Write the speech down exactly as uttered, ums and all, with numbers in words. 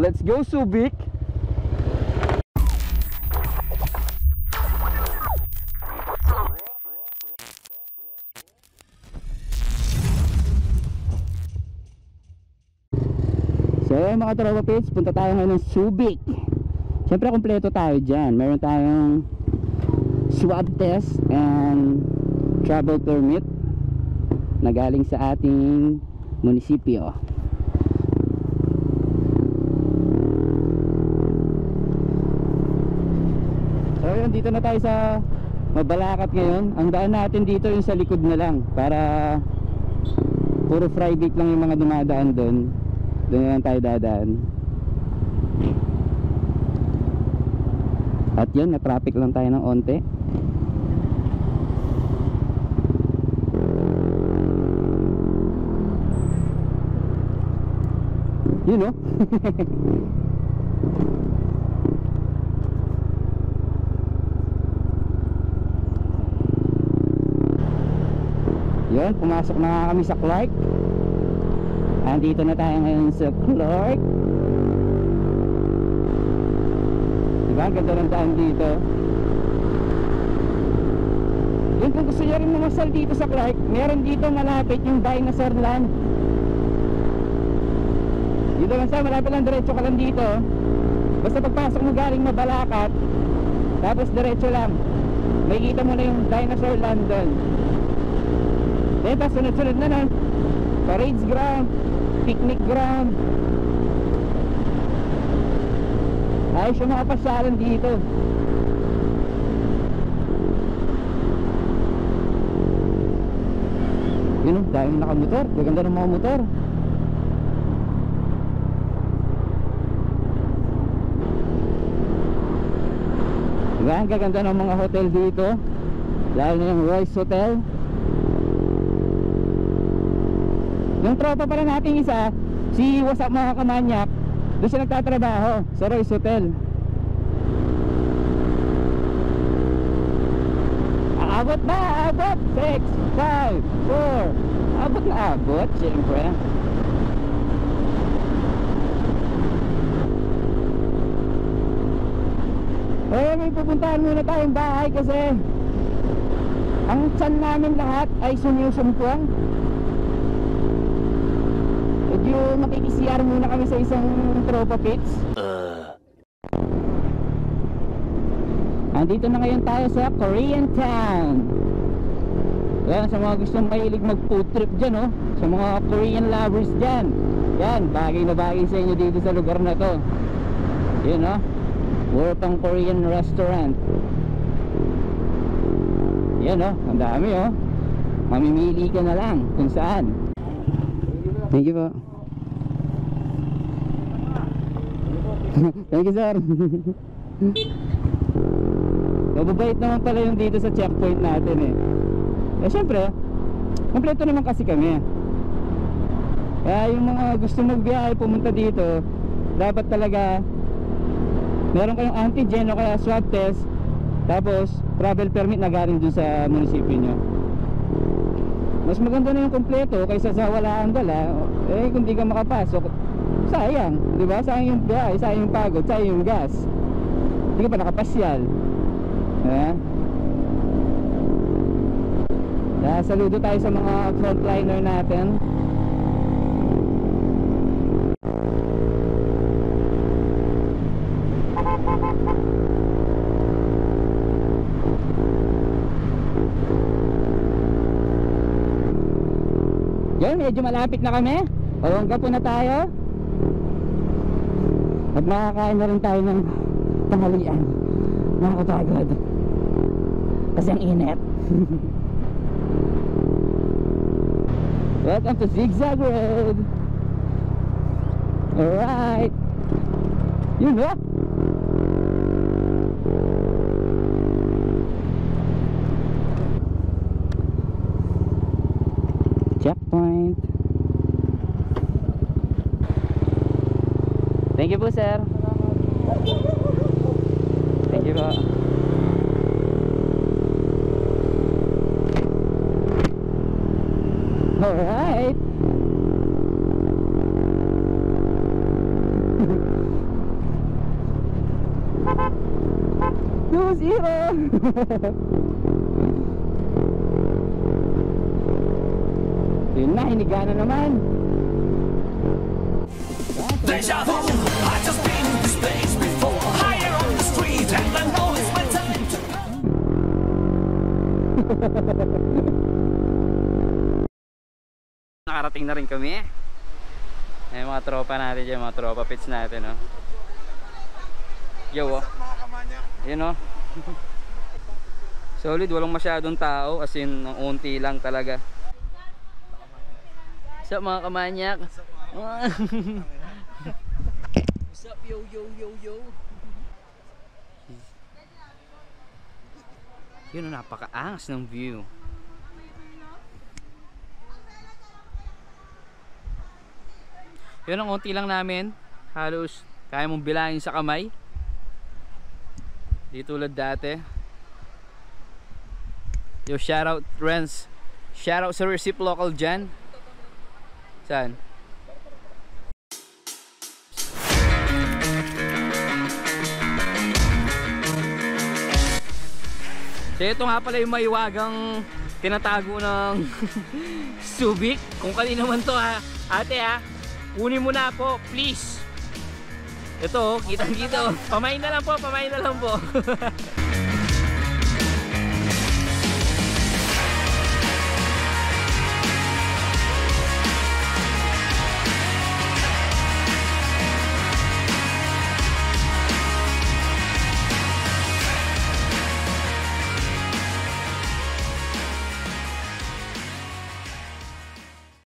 Let's go, Subic! So mga tropa pits, punta tayo ngayon ng Subic. Siyempre kompleto tayo dyan. Meron tayong swab test and travel permit na galing sa ating munisipyo. So yun, dito na tayo sa Mabalacat ngayon. Ang daan natin dito yung sa likod na lang, para puro private lang yung mga dumadaan doon. Doon na lang tayo dadaan. At yun, na-traffic lang tayo ng onte. Yun o. Yun, pumasok na kami sa Clark. Andito na tayo ngayon sa Clark. Diba? Ang ganda ng daan dito. Yun, kung gusto nyo rin mamasal dito sa Clark, meron dito malapit yung Dinosaur Land. Dito lang sa malapit lang, diretso ka lang dito. Basta pagpasok mo galing Mabalacat, tapos diretso lang, may kita mo na yung Dinosaur Land doon. Dito, sunod-sunod na nun, parades ground, picnic ground. Ayos yung mga pasyalan dito. Yun o, dahil nakamotor. Gaganda ng mga motor. Diba? Ang gaganda ng mga hotel dito, lalo na yung Royce Hotel. Yung tropa pala natin isa, si Wasap mga kamanyak, doon siya nagtatrabaho sa Royce Hotel. Abot na, abot! six, five, four. Abot na abot, siyempre. Eh, may pupuntahan muna tayong bahay kasi ang tiyan namin lahat ay sumyusumpong. Medyo makikisiyar muna kami sa isang tropa pits. uh. Andito na ngayon tayo sa Korean Town. Yan, sa mga gustong mahilig mag food trip dyan, oh, sa mga Korean lovers dyan, yan, bagay na bagay sa inyo dito sa lugar na to. Yun, oh, puro pang Korean restaurant. Yan, oh, ang dami, oh. Mamimili ka na lang kung saan. Thank you po. Thank you, sir. Mababait naman pala yung dito sa checkpoint natin eh. Eh syempre, kompleto naman kasi kami. Kaya yung mga gusto magbiyahe pumunta dito, dapat talaga meron kayong antigen o kaya swab test, tapos travel permit na galing dun sa munisipyo nyo. Mas maganda na yung kompleto kaysa sa wala ang dala. Eh kung di ka makapasok, sayang, di ba? Sayang yung biyahe, sayang yung pagod, sayang yung gas. Hindi ka pa nakapasyal. Eh? Kaya saludo tayo sa mga frontliner natin. Yan, medyo malapit na kami. Pawangga po na tayo. At makakain na rin tayo ng tanghalian. Nakakapagod kasi ang init. Welcome to Zigzag Road. Alright. You know. Checkpoint. Thank you po, sir. Thank you po. Alright. Zero! Yun na, hiniga na naman. Deja vu, I just been in this place before. Higher on the street and I know it's my time to go. Nakarating na rin kami. Ay, mga tropa natin dyan, mga tropa pits natin, no? Yo, oh. Yun, oh. Solid, walang masyadong tao, as in, ang unti lang talaga. What's up, mga kamanyak? What's up, yo, yo, yo, yo? Yun, oh, napakaangas ng view. Yun ang unti lang namin. Halos kaya mong bilangin sa kamay. Di tulad dati. Yo, shoutout friends. Shoutout sa Recip Local dyan. Saan? So ito nga pala yung maiwagang tinatago ng Subic. Kung kanino man to, ha. Ate, ha, kunin mo na po, please. Ito, kitang-kita. Pamain na lang po, pamain na lang po.